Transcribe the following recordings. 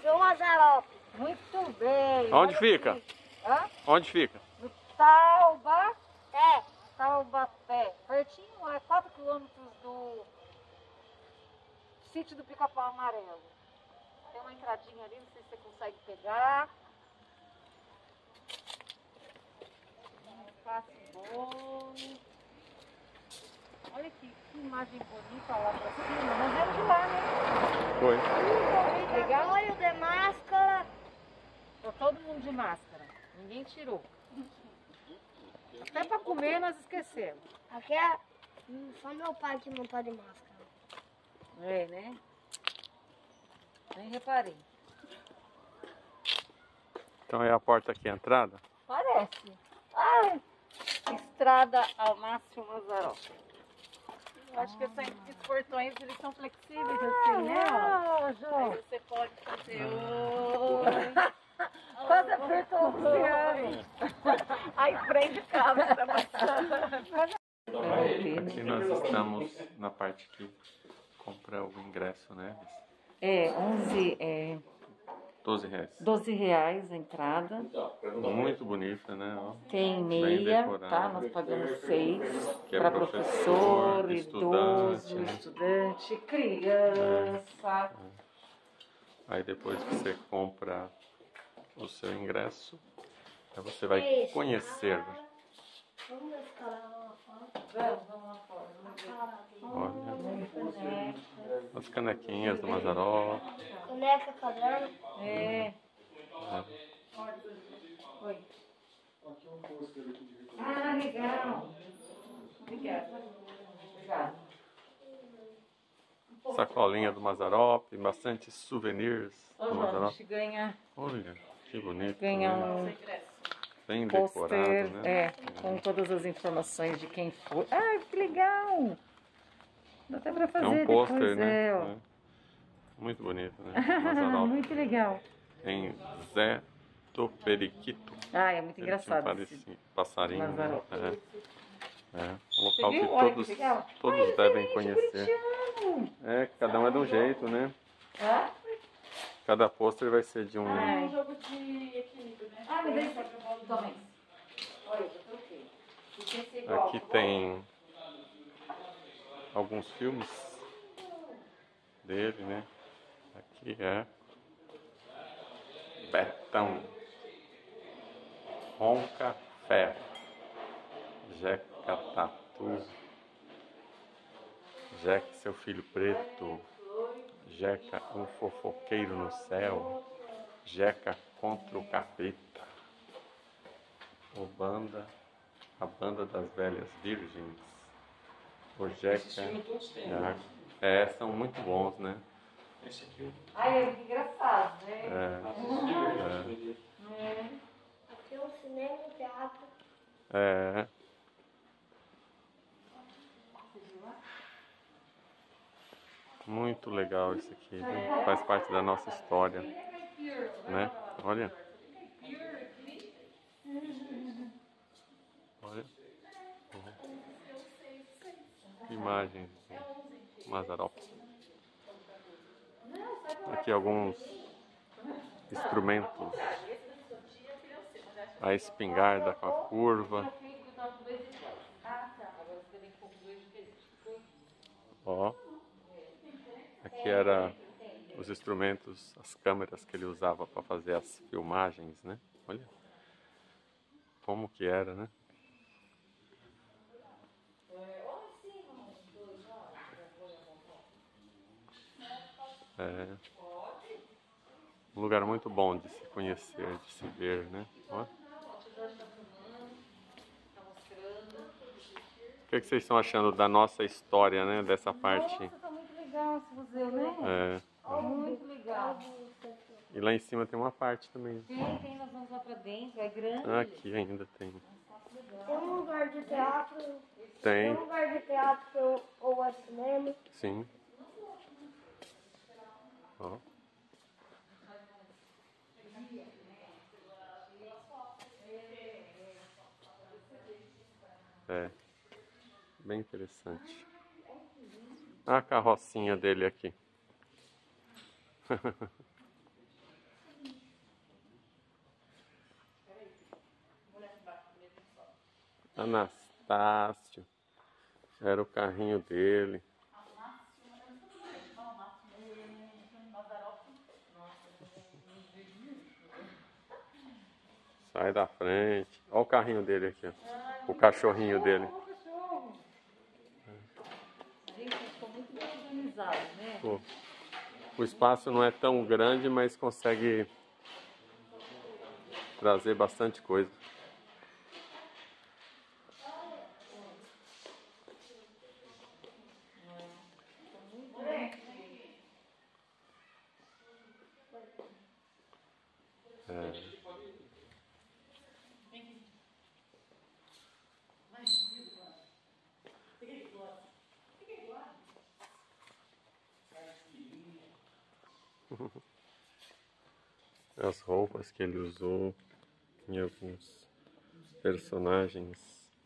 Seu Mazarope. Muito bem. Onde fica? Hã? Onde fica? No Taubaté. É. Taubaté. Pertinho, é 4 quilômetros do sítio do Pica-Pau Amarelo. Tem uma entradinha ali, não sei se você consegue pegar. Passe bom. Olha que imagem bonita lá pra cima. Nós é de lá, né? Foi. Legal? Olho de máscara. Tá todo mundo de máscara. Ninguém tirou. Até pra comer nós esquecemos. Aqui é só meu pai que não tá de máscara. É, né? Nem reparei. Então é a porta aqui, a entrada? Parece. Ai, estrada ao Márcio Mazarope. Eu acho que esses portões eles são flexíveis assim, né? Aí você pode fazer quase apertou o oceano. Aí prende o cabo da maçã. Aqui nós estamos na parte que compra o ingresso, né? É, 12 reais. R$12 a entrada. Muito bonita, né? Ó. Tem Bem meia, decorada. tá? Nós pagamos 6 Que é para professor, professor, estudante, idoso, né? estudante, criança. Aí depois que você compra o seu ingresso, aí você vai conhecer. Vamos escalar lá fora. Vamos lá fora. Olha, as canequinhas do Mazarope. Caneca, caderno. É. Oi. Ah, legal. Obrigada. Obrigada. Sacolinha do Mazarope, bastante souvenirs do A Mazarope. gente ganha Olha, que bonito. Ganha né? Bem pôster, decorado, né? com todas as informações de quem foi. Ai, que legal! Dá até pra fazer É um pôster, depois, né? ó. É. Muito bonito, né? Mazarope. Muito legal. Em Zé do Periquito. Ah, é muito Ele tinha um engraçado esse passarinho. Né? Mazarope. É um local Você que viu? Olha que legal. todos devem conhecer. Corintiano. É, cada um é de um jeito, né? Hã? Cada pôster vai ser de um. É um jogo de equilíbrio, né? Ah, me dá isso aqui. Toma isso. Olha, eu troquei. Podia ser igual. Aqui tem alguns filmes dele, né? Aqui é Betão, Ronca Ferro, Jeca Tatu, Jeca seu filho preto, Jeca um fofoqueiro no céu, Jeca contra o capeta, a banda das velhas virgens, o Jeca, são muito bons, né? Esse aqui. Ai, é engraçado, né? Aqui é um cinema, um teatro. Muito legal isso aqui, né? Faz parte da nossa história, né? Olha. Olha. Imagens do Mazarope. Aqui alguns instrumentos. A espingarda com a curva. Ó. Aqui era os instrumentos, as câmeras que ele usava para fazer as filmagens, né? Olha como que era, né? É um lugar muito bom de se conhecer, de se ver, né? Ó. O que vocês estão achando da nossa história, né? Dessa parte. Nossa, tá muito legal esse museu, né? Muito legal. E lá em cima tem uma parte também. Tem, nós vamos lá pra dentro, é grande. Aqui ainda tem. Tem um lugar de teatro. Tem, Um lugar de teatro ou é cinema. sim. Ó. É, bem interessante. A carrocinha dele aqui. Anastácio. Era o carrinho dele. Sai da frente. Olha o carrinho dele aqui, ó. O cachorrinho dele. Gente, ficou muito bem organizado, né? Pô, o espaço não é tão grande, mas consegue trazer bastante coisa. É. As roupas que ele usou em alguns personagens.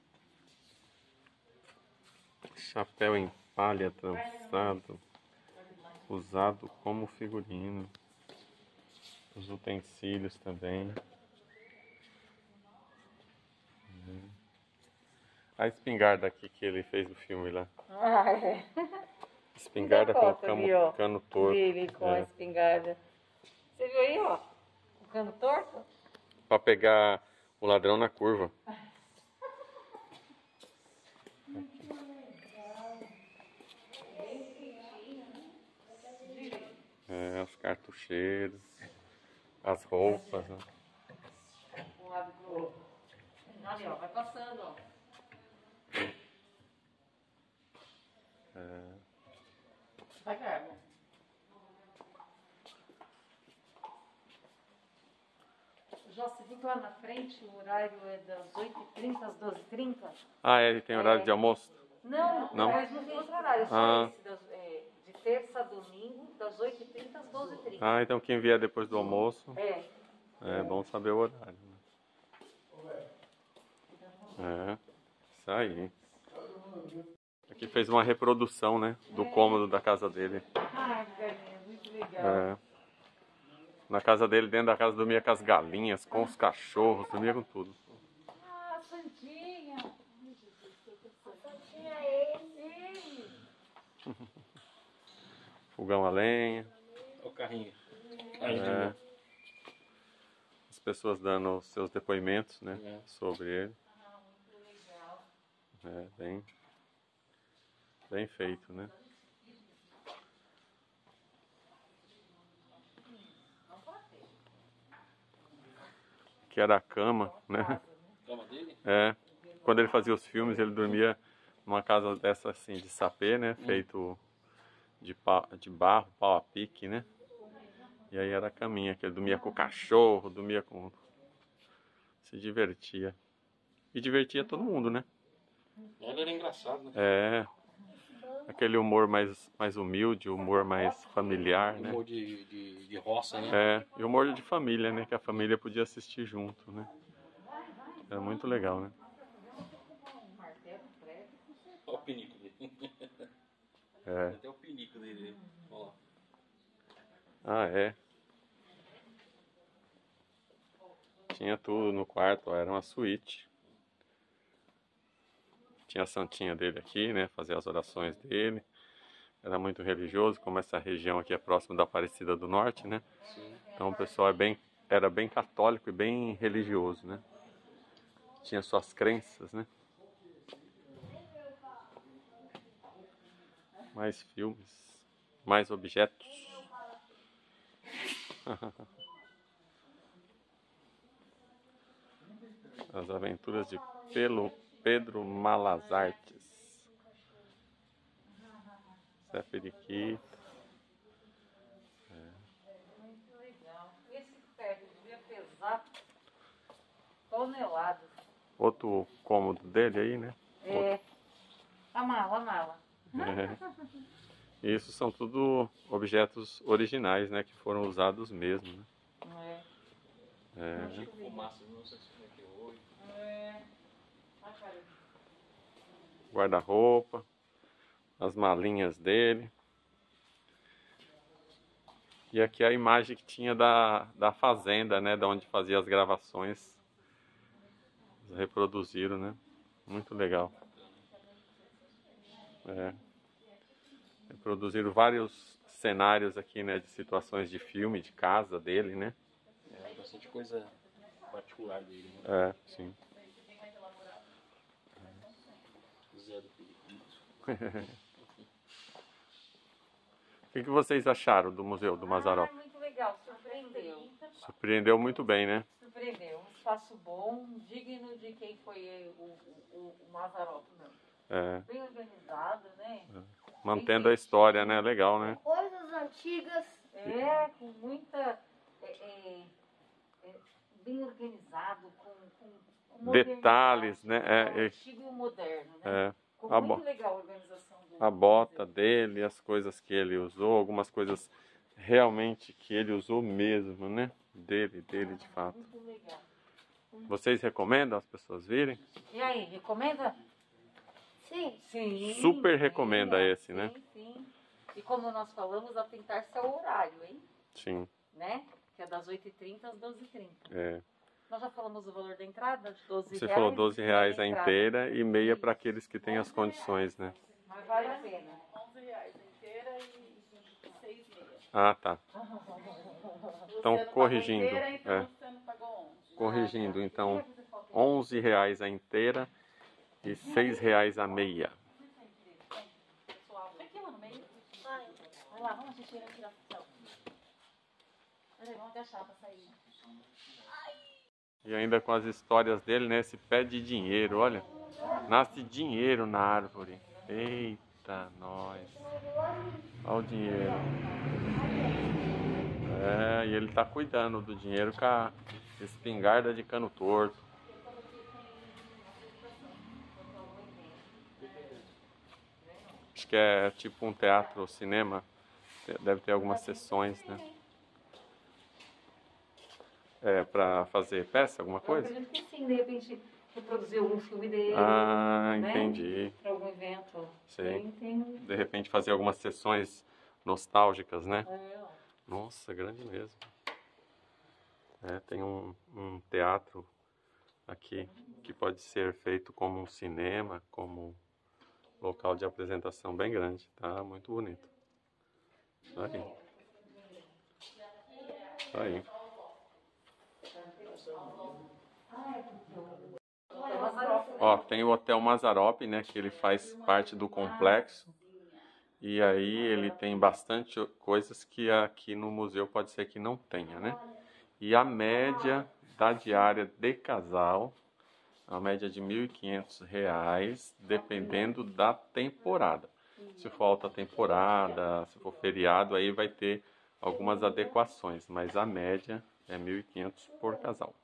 Chapéu em palha trançado, usado como figurino. Os utensílios também. A espingarda aqui que ele fez no filme lá. Ah, é. Espingarda com ali, ó, cano torto. Ele com a espingarda. Você viu aí, ó? O cano torto? Pra pegar o ladrão na curva. É, os cartucheiros, as roupas, né? Um lado pro outro. Ali, ó, vai passando, ó. É. Devagar, né? Já se viu que lá na frente o horário é das 8h30 às 12h30? Ah, é, ele tem horário de almoço? Não, Não? mas não tem outro horário, só Ah. esse, de terça a domingo, das 8h30 às 12h30. Ah, então quem vier depois do almoço, É. é bom saber o horário. Né? É, isso aí. Aqui fez uma reprodução, né, do cômodo da casa dele. Ai, galinha, muito legal. É. Na casa dele, dentro da casa, dormia com as galinhas, com os cachorros, dormia com tudo. Ah, Santinha. Tinha ele. Fogão a lenha. O carrinho. É. As pessoas dando os seus depoimentos, né, É. sobre ele. É, bem feito, né? Que era a cama, né? Cama dele? É. Quando ele fazia os filmes, ele dormia numa casa dessa assim, de sapê, né? Feito de barro, pau a pique, né? E aí era a caminha, que ele dormia com o cachorro, dormia com... Se divertia. E divertia todo mundo, né? Ele era engraçado, né? É. Aquele humor mais humilde, humor mais familiar, né? Humor de roça, né? É, e humor de família, né? Que a família podia assistir junto, né? Era muito legal, né? Olha o pinico dele. É. Até o pinico dele. Olha lá. Ah, é. Tinha tudo no quarto, era uma suíte. Tinha a santinha dele aqui, né? Fazia as orações dele. Era muito religioso, como essa região aqui é próxima da Aparecida do Norte, né? Sim. Então o pessoal era bem católico e bem religioso, né? Tinha suas crenças, né? Mais filmes, mais objetos. As aventuras de Pedro Malazartes. Zé Periquito. Muito legal. Esse ferro devia pesar toneladas. Outro cômodo dele aí, né? É. A mala. É. Isso são tudo objetos originais, né? Que foram usados mesmo, né? É. Chico Fumaça de 1958. Guarda-roupa. As malinhas dele. E aqui a imagem que tinha da fazenda, né? Da onde fazia as gravações. Eles reproduziram, né? Muito legal. Produziram vários cenários aqui, né, de situações de filme, de casa dele, né? É bastante coisa particular dele, né? Sim. Zé do Felipe. O que vocês acharam do Museu do Mazzaropi? Muito legal, surpreendeu. Surpreendeu muito bem, né? Surpreendeu. Um espaço bom, digno de quem foi o Mazzaropi, mesmo. Bem organizado, né? Mantendo a história, né? Legal, né? Coisas antigas. Com muita... bem organizado, com detalhes, né? Antigo e moderno, né? Ficou muito legal a organização do a bota dele, as coisas que ele usou, algumas coisas realmente que ele usou mesmo, né? Dele de fato. Muito legal. Vocês recomendam as pessoas virem? E aí, recomenda? Sim. Sim. Super recomenda esse, né? Sim. E como nós falamos, atentar-se ao horário, hein? Sim. Né? Que é das 8h30 às 12h30. Nós já falamos o valor da entrada, R$12. Você falou R$12 a inteira e meia para aqueles que têm as condições, né? Mas vale a pena. R$11 a inteira e 6,5. Ah, tá. Então, Você não corrigindo. pagou inteira, então você não pagou 11. Corrigindo, então, R$11 a inteira e R$6 a meia. Aqui lá no meio. Vai lá, vamos assistir a tiração. Vamos deixar pra sair. E ainda com as histórias dele, né? Esse pé de dinheiro, olha. Nasce dinheiro na árvore. Eita, nós. Olha o dinheiro. E ele tá cuidando do dinheiro com a espingarda de cano torto. Acho que é tipo um teatro ou cinema. Deve ter algumas sessões, né? Pra fazer peça, alguma coisa? Eu acredito que sim, de repente reproduzir algum filme dele. Ah, né? entendi. Para algum evento. Sim. De repente fazer algumas sessões nostálgicas, né? Nossa, grande mesmo. Tem um teatro aqui que pode ser feito como um cinema, como local de apresentação bem grande. Tá muito bonito. Aí. Aí. Ó, tem o Hotel Mazzaropi, né, que ele faz parte do complexo. E aí ele tem bastante coisas que aqui no museu pode ser que não tenha, né? E a média da diária de casal, a média de R$1.500, dependendo da temporada. Se for alta temporada, se for feriado, aí vai ter algumas adequações, mas a média é R$1.500 por casal.